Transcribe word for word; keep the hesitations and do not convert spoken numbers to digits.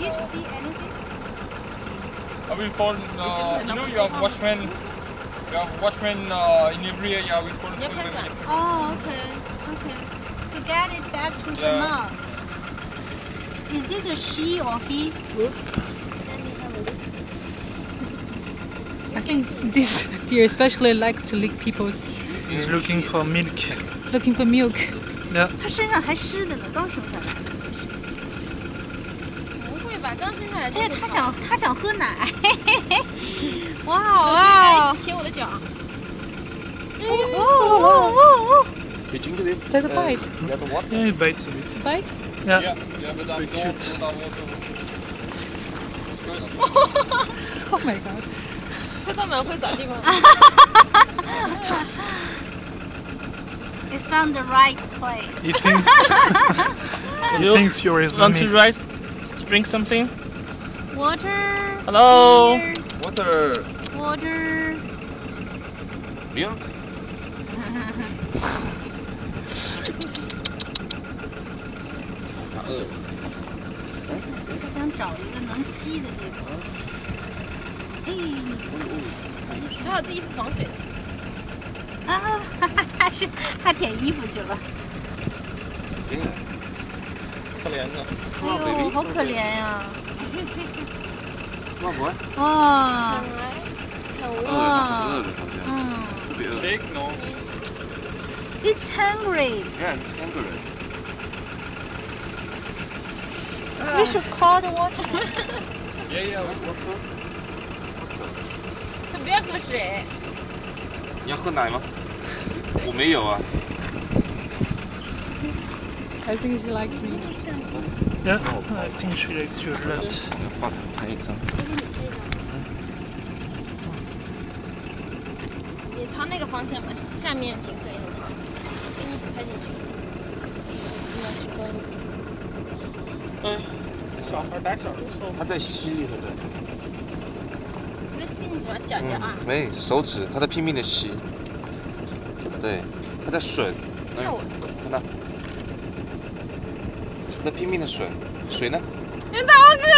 you see anything? I will phone. Uh, you know, you have watchmen. You have watchmen uh, in every area. We phone. Yeah, phone them. oh, okay, okay. To get it back to yeah. the mom. Is it a she or he? I think this deer especially likes to lick people's. He's looking for milk. Looking for milk. Yeah. 它身上还湿的呢，刚生下来。 不会吧？刚生下来就哎， 会它想它想喝奶。哇哇！舔我的脚。 哦哦哦哦 Did you do this? There's a bite. Yeah, the what? Yeah, he bites a bit. Bite? Yeah. Yeah, yeah, but I'm pretty cute. Oh my god. 它到门会找地方。 It found the right place. He thinks. he You thinks you're his Want to mommy. rise? Drink something? Water. Hello. Beer, Water. water. Milk. 他饿了。 他想找一个能吸的地方。哎， 只好这衣服防水的。 啊，他是他舔衣服去了。 可怜的。 哎呦，好可怜呀！ 哇不会？ 哇， 饿了，他很饿的，好像。 嗯。 特别饿。 Big no. It's hungry. Yeah, it's hungry. We should call the water. Yeah, yeah. Water. 他不要喝水。 你要喝奶吗？我没有啊。 I think she likes me. Yeah, I think she likes you a lot. 把它拍一张。 你朝那个方向吧，下面景色也很好，给你一起拍进去。你要去更一次。 哎，小孩胆小的时候。 他在吸，对不对？ 你在吸你什么脚脚啊？ 没，手指，他在拼命的吸。对，他在吮。 看我。 看到。他在拼命的吮，水呢？ 你打我